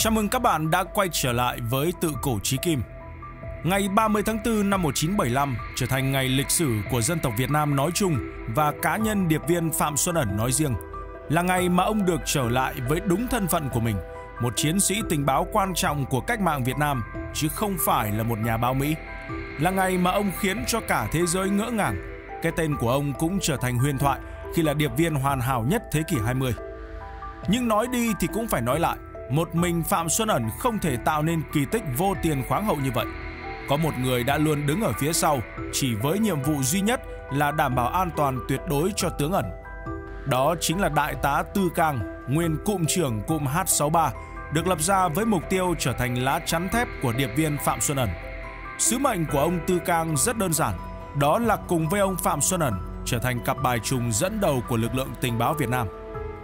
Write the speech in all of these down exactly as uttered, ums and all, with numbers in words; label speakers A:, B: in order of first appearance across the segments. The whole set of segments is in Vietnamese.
A: Chào mừng các bạn đã quay trở lại với Tự Cổ Chí Kim. Ngày ba mươi tháng tư năm một nghìn chín trăm bảy mươi lăm trở thành ngày lịch sử của dân tộc Việt Nam nói chung và cá nhân điệp viên Phạm Xuân Ẩn nói riêng. Là ngày mà ông được trở lại với đúng thân phận của mình, một chiến sĩ tình báo quan trọng của cách mạng Việt Nam, chứ không phải là một nhà báo Mỹ. Là ngày mà ông khiến cho cả thế giới ngỡ ngàng. Cái tên của ông cũng trở thành huyền thoại khi là điệp viên hoàn hảo nhất thế kỷ hai mươi. Nhưng nói đi thì cũng phải nói lại, một mình Phạm Xuân Ẩn không thể tạo nên kỳ tích vô tiền khoáng hậu như vậy. Có một người đã luôn đứng ở phía sau, chỉ với nhiệm vụ duy nhất là đảm bảo an toàn tuyệt đối cho tướng Ẩn. Đó chính là Đại tá Tư Cang, nguyên cụm trưởng cụm H sáu ba, được lập ra với mục tiêu trở thành lá chắn thép của điệp viên Phạm Xuân Ẩn. Sứ mệnh của ông Tư Cang rất đơn giản, đó là cùng với ông Phạm Xuân Ẩn trở thành cặp bài trùng dẫn đầu của lực lượng tình báo Việt Nam.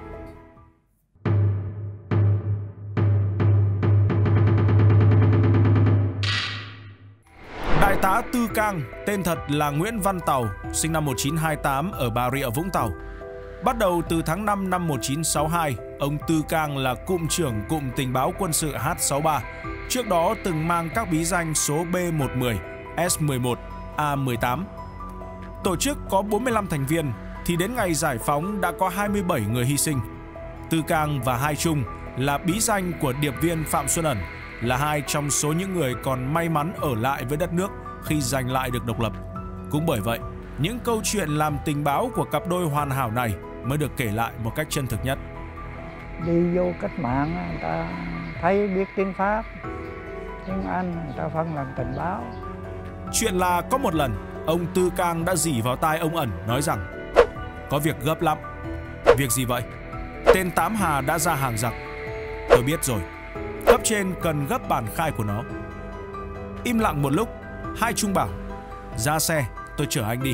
A: Đại tá Tư Cang, tên thật là Nguyễn Văn Tàu, sinh năm một nghìn chín trăm hai mươi tám ở Bà Rịa, Vũng Tàu. Bắt đầu từ tháng năm năm một nghìn chín trăm sáu mươi hai, ông Tư Cang là cụm trưởng cụm tình báo quân sự H sáu ba. Trước đó từng mang các bí danh số B một mươi, S mười một, A mười tám. Tổ chức có bốn mươi lăm thành viên, thì đến ngày giải phóng đã có hai mươi bảy người hy sinh. Tư Cang và Hai Trung là bí danh của điệp viên Phạm Xuân Ẩn, là hai trong số những người còn may mắn ở lại với đất nước khi giành lại được độc lập. Cũng bởi vậy, những câu chuyện làm tình báo của cặp đôi hoàn hảo này mới được kể lại một cách chân thực nhất.
B: Đi vô cách mạng, người ta thấy biết tiếng Pháp, tiếng Anh, người ta phân làm tình báo.
A: Chuyện là có một lần, ông Tư Cang đã rỉ vào tai ông Ẩn nói rằng có việc gấp lắm. Việc gì vậy? Tên Tám Hà đã ra hàng giặc. Tôi biết rồi. Cấp trên cần gấp bản khai của nó. Im lặng một lúc, Hai Trung bảo ra xe, tôi chở anh đi.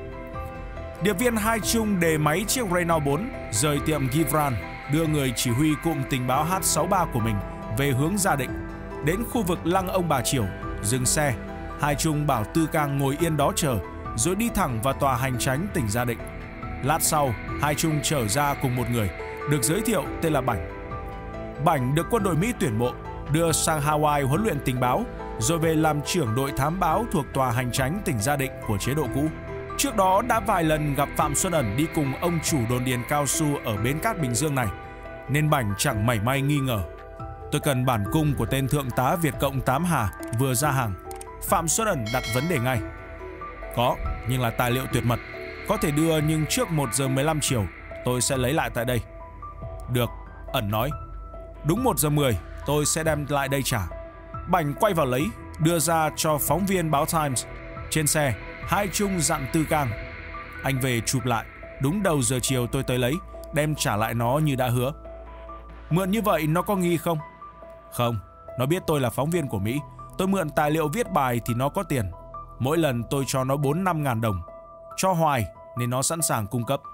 A: Điệp viên Hai Trung đề máy chiếc Renault bốn rời tiệm Givran, đưa người chỉ huy cụm tình báo H sáu ba của mình về hướng Gia Định. Đến khu vực Lăng Ông Bà Triểu, dừng xe. Hai Trung bảo Tư Cang ngồi yên đó chờ, rồi đi thẳng vào tòa hành chánh tỉnh Gia Định. Lát sau, Hai Trung trở ra cùng một người, được giới thiệu tên là Bảnh. Bảnh được quân đội Mỹ tuyển mộ, đưa sang Hawaii huấn luyện tình báo, rồi về làm trưởng đội thám báo thuộc tòa hành chánh tỉnh Gia Định của chế độ cũ. Trước đó đã vài lần gặp Phạm Xuân Ẩn đi cùng ông chủ đồn điền cao su ở Bến Cát Bình Dương này, nên Bảnh chẳng mảy may nghi ngờ. Tôi cần bản cung của tên thượng tá Việt Cộng Tám Hà vừa ra hàng. Phạm Xuân Ẩn đặt vấn đề ngay. Có, nhưng là tài liệu tuyệt mật. Có thể đưa nhưng trước một giờ mười lăm chiều tôi sẽ lấy lại tại đây. Được, Ẩn nói. Đúng một giờ mười tôi sẽ đem lại đây trả. Bảnh quay vào lấy, đưa ra cho phóng viên báo Times. Trên xe, Hai Trung dặn Tư Cang: anh về chụp lại, đúng đầu giờ chiều tôi tới lấy, đem trả lại nó như đã hứa. Mượn như vậy nó có nghi không? Không, nó biết tôi là phóng viên của Mỹ. Tôi mượn tài liệu viết bài thì nó có tiền. Mỗi lần tôi cho nó bốn năm ngàn đồng. Cho hoài nên nó sẵn sàng cung cấp.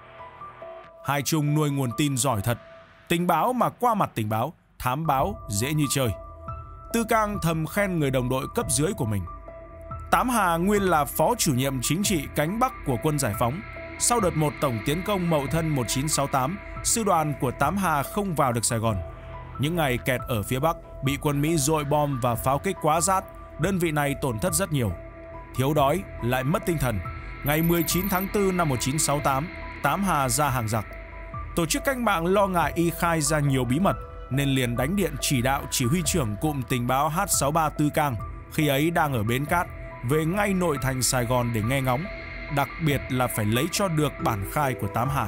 A: Hai Trung nuôi nguồn tin giỏi thật. Tình báo mà qua mặt tình báo, thám báo dễ như chơi. Tư Cang thầm khen người đồng đội cấp dưới của mình. Tám Hà nguyên là phó chủ nhiệm chính trị cánh Bắc của quân giải phóng. Sau đợt một tổng tiến công Mậu Thân một nghìn chín trăm sáu mươi tám, sư đoàn của Tám Hà không vào được Sài Gòn. Những ngày kẹt ở phía Bắc, bị quân Mỹ dội bom và pháo kích quá rát, đơn vị này tổn thất rất nhiều. Thiếu đói, lại mất tinh thần. Ngày mười chín tháng tư năm một nghìn chín trăm sáu mươi tám, Tám Hà ra hàng giặc. Tổ chức cách mạng lo ngại y khai ra nhiều bí mật, nên liền đánh điện chỉ đạo chỉ huy trưởng cụm tình báo H sáu ba Tư Cang, khi ấy đang ở Bến Cát, về ngay nội thành Sài Gòn để nghe ngóng, đặc biệt là phải lấy cho được bản khai của Tám Hà.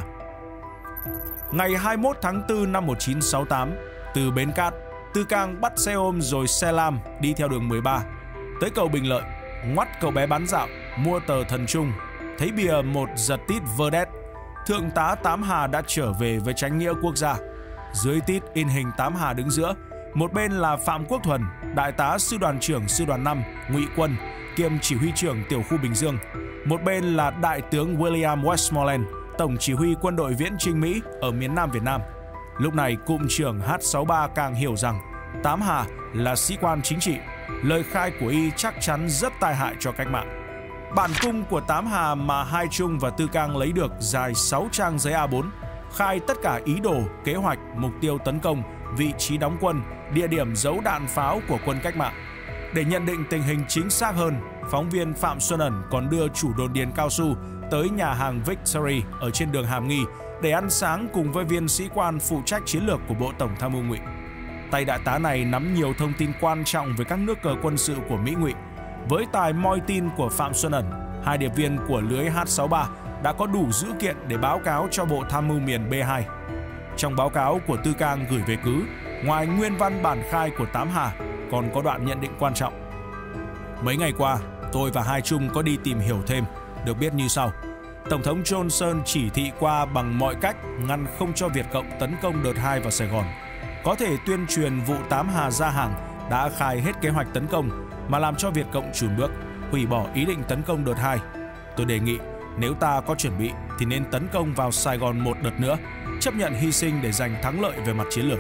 A: Ngày hai mươi mốt tháng tư năm một nghìn chín trăm sáu mươi tám, từ Bến Cát, Tư Cang bắt xe ôm rồi xe lam đi theo đường mười ba, tới cầu Bình Lợi, ngoắt cậu bé bán dạo, mua tờ Thần Trung, thấy bìa một giật tít Verdet. Thượng tá Tám Hà đã trở về với Chánh nghĩa quốc gia. Dưới tít in hình Tám Hà đứng giữa, một bên là Phạm Quốc Thuần, đại tá sư đoàn trưởng sư đoàn năm Ngụy Quân, kiêm chỉ huy trưởng tiểu khu Bình Dương. Một bên là đại tướng William Westmoreland, tổng chỉ huy quân đội viễn chinh Mỹ ở miền Nam Việt Nam. Lúc này cụm trưởng H sáu ba càng hiểu rằng Tám Hà là sĩ quan chính trị, lời khai của y chắc chắn rất tai hại cho cách mạng. Bản cung của Tám Hà mà Hai Trung và Tư Cang lấy được dài sáu trang giấy A bốn, khai tất cả ý đồ, kế hoạch, mục tiêu tấn công vị trí đóng quân, địa điểm giấu đạn pháo của quân cách mạng. Để nhận định tình hình chính xác hơn, phóng viên Phạm Xuân Ẩn còn đưa chủ đồn điền cao su tới nhà hàng Victory ở trên đường Hàm Nghi để ăn sáng cùng với viên sĩ quan phụ trách chiến lược của Bộ Tổng tham mưu Ngụy. Tay đại tá này nắm nhiều thông tin quan trọng về các nước cờ quân sự của Mỹ Ngụy. Với tài moi tin của Phạm Xuân Ẩn, hai điệp viên của lưới H sáu mươi ba đã có đủ dữ kiện để báo cáo cho Bộ Tham mưu miền B hai. Trong báo cáo của Tư Cang gửi về cứ, ngoài nguyên văn bản khai của Tám Hà, còn có đoạn nhận định quan trọng. Mấy ngày qua, tôi và Hai Trung có đi tìm hiểu thêm, được biết như sau. Tổng thống Johnson chỉ thị qua bằng mọi cách ngăn không cho Việt Cộng tấn công đợt hai vào Sài Gòn. Có thể tuyên truyền vụ Tám Hà ra hàng đã khai hết kế hoạch tấn công mà làm cho Việt Cộng chùn bước, hủy bỏ ý định tấn công đợt hai. Tôi đề nghị nếu ta có chuẩn bị thì nên tấn công vào Sài Gòn một đợt nữa, chấp nhận hy sinh để giành thắng lợi về mặt chiến lược.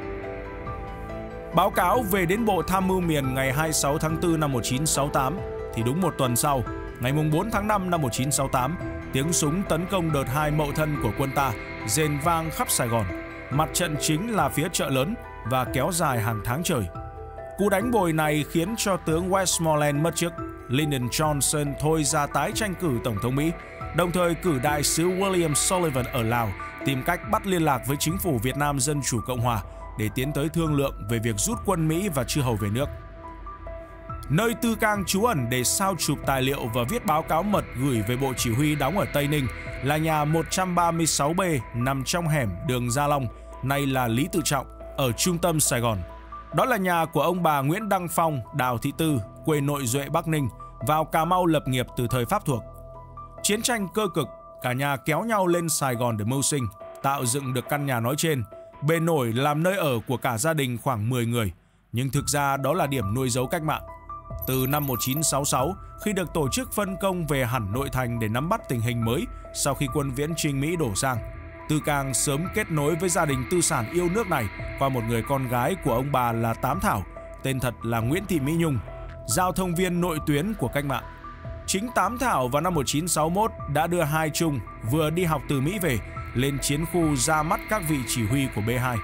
A: Báo cáo về đến Bộ Tham mưu miền ngày hai mươi sáu tháng tư năm một nghìn chín trăm sáu mươi tám thì đúng một tuần sau, ngày bốn tháng năm năm một nghìn chín trăm sáu mươi tám, tiếng súng tấn công đợt hai Mậu Thân của quân ta rền vang khắp Sài Gòn. Mặt trận chính là phía chợ lớn và kéo dài hàng tháng trời. Cú đánh bồi này khiến cho tướng Westmoreland mất chức. Lyndon Johnson thôi ra tái tranh cử Tổng thống Mỹ, đồng thời cử đại sứ William Sullivan ở Lào tìm cách bắt liên lạc với chính phủ Việt Nam Dân chủ Cộng hòa để tiến tới thương lượng về việc rút quân Mỹ và chư hầu về nước. Nơi Tư Cang trú ẩn để sao chụp tài liệu và viết báo cáo mật gửi về Bộ Chỉ huy đóng ở Tây Ninh là nhà một trăm ba mươi sáu B nằm trong hẻm đường Gia Long, nay là Lý Tự Trọng, ở trung tâm Sài Gòn. Đó là nhà của ông bà Nguyễn Đăng Phong, Đào Thị Tư, quê nội Duệ Bắc Ninh, vào Cà Mau lập nghiệp từ thời Pháp thuộc. Chiến tranh cơ cực, cả nhà kéo nhau lên Sài Gòn để mưu sinh, tạo dựng được căn nhà nói trên, bề nổi làm nơi ở của cả gia đình khoảng mười người, nhưng thực ra đó là điểm nuôi dấu cách mạng. Từ năm một nghìn chín trăm sáu mươi sáu, khi được tổ chức phân công về hẳn nội thành để nắm bắt tình hình mới sau khi quân viễn chinh Mỹ đổ sang, Tư Cang sớm kết nối với gia đình tư sản yêu nước này qua một người con gái của ông bà là Tám Thảo, tên thật là Nguyễn Thị Mỹ Nhung, giao thông viên nội tuyến của cách mạng. Chính Tám Thảo vào năm một nghìn chín trăm sáu mươi mốt đã đưa Hai Trung vừa đi học từ Mỹ về lên chiến khu ra mắt các vị chỉ huy của B hai.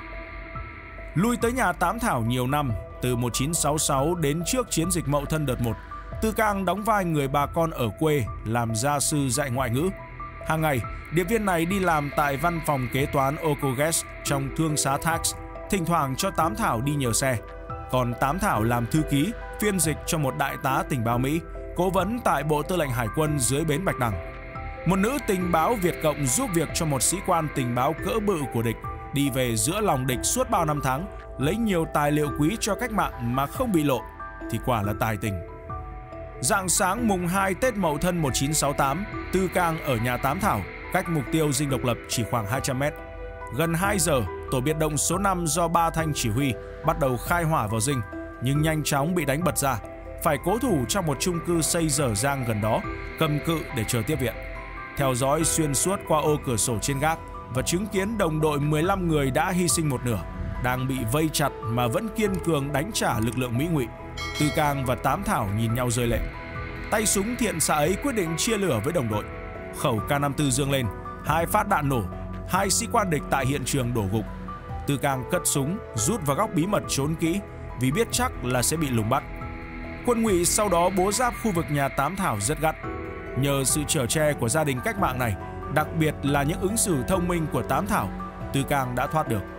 A: Lui tới nhà Tám Thảo nhiều năm, từ một nghìn chín trăm sáu mươi sáu đến trước chiến dịch Mậu Thân đợt một, Tư Cang đóng vai người bà con ở quê làm gia sư dạy ngoại ngữ. Hàng ngày, điệp viên này đi làm tại văn phòng kế toán Okoges trong thương xá Tax, thỉnh thoảng cho Tám Thảo đi nhờ xe. Còn Tám Thảo làm thư ký, phiên dịch cho một đại tá tình báo Mỹ, cố vấn tại Bộ Tư lệnh Hải quân dưới bến Bạch Đằng. Một nữ tình báo Việt Cộng giúp việc cho một sĩ quan tình báo cỡ bự của địch, đi về giữa lòng địch suốt bao năm tháng, lấy nhiều tài liệu quý cho cách mạng mà không bị lộ, thì quả là tài tình. Rạng sáng mùng hai Tết Mậu Thân một nghìn chín trăm sáu mươi tám, Tư Cang ở nhà Tám Thảo, cách mục tiêu Dinh Độc Lập chỉ khoảng hai trăm mét. Gần hai giờ, tổ biệt động số năm do Ba Thanh chỉ huy bắt đầu khai hỏa vào Dinh, nhưng nhanh chóng bị đánh bật ra, phải cố thủ trong một chung cư xây dở dang gần đó, cầm cự để chờ tiếp viện. Theo dõi xuyên suốt qua ô cửa sổ trên gác và chứng kiến đồng đội mười lăm người đã hy sinh một nửa, đang bị vây chặt mà vẫn kiên cường đánh trả lực lượng Mỹ Ngụy, Tư Cang và Tám Thảo nhìn nhau rơi lệ. Tay súng thiện xạ ấy quyết định chia lửa với đồng đội. Khẩu K năm mươi tư giương lên, hai phát đạn nổ, hai sĩ quan địch tại hiện trường đổ gục. Tư Cang cất súng, rút vào góc bí mật trốn kỹ vì biết chắc là sẽ bị lùng bắt. Quân Ngụy sau đó bố giáp khu vực nhà Tám Thảo rất gắt. Nhờ sự chở che của gia đình cách mạng này, đặc biệt là những ứng xử thông minh của Tám Thảo, Tư Cang đã thoát được.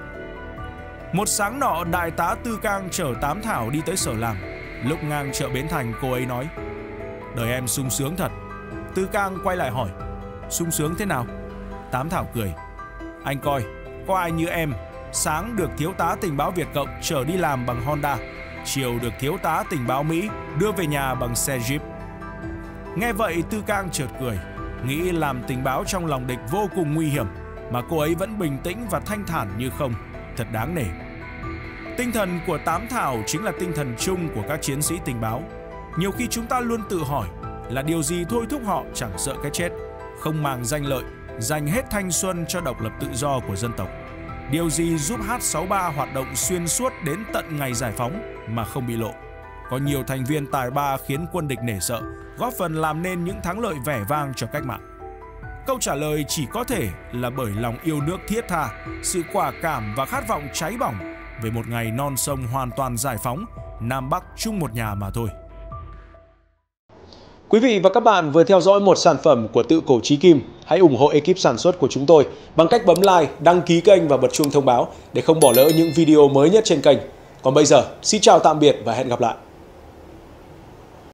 A: Một sáng nọ, đại tá Tư Cang chở Tám Thảo đi tới sở làm. Lúc ngang chợ Bến Thành, cô ấy nói: "Đời em sung sướng thật." Tư Cang quay lại hỏi: "Sung sướng thế nào?" Tám Thảo cười: "Anh coi, có ai như em, sáng được thiếu tá tình báo Việt Cộng chở đi làm bằng Honda, chiều được thiếu tá tình báo Mỹ đưa về nhà bằng xe Jeep." Nghe vậy, Tư Cang chợt cười, nghĩ làm tình báo trong lòng địch vô cùng nguy hiểm mà cô ấy vẫn bình tĩnh và thanh thản như không, thật đáng nể. Tinh thần của Tám Thảo chính là tinh thần chung của các chiến sĩ tình báo. Nhiều khi chúng ta luôn tự hỏi là điều gì thôi thúc họ chẳng sợ cái chết, không màng danh lợi, dành hết thanh xuân cho độc lập tự do của dân tộc. Điều gì giúp H sáu mươi ba hoạt động xuyên suốt đến tận ngày giải phóng mà không bị lộ. Có nhiều thành viên tài ba khiến quân địch nể sợ, góp phần làm nên những thắng lợi vẻ vang cho cách mạng. Câu trả lời chỉ có thể là bởi lòng yêu nước thiết tha, sự quả cảm và khát vọng cháy bỏng về một ngày non sông hoàn toàn giải phóng, Nam Bắc chung một nhà mà thôi.
C: Quý vị và các bạn vừa theo dõi một sản phẩm của Tự Cổ Chí Kim. Hãy ủng hộ ekip sản xuất của chúng tôi bằng cách bấm like, đăng ký kênh và bật chuông thông báo để không bỏ lỡ những video mới nhất trên kênh. Còn bây giờ, xin chào tạm biệt và hẹn gặp lại!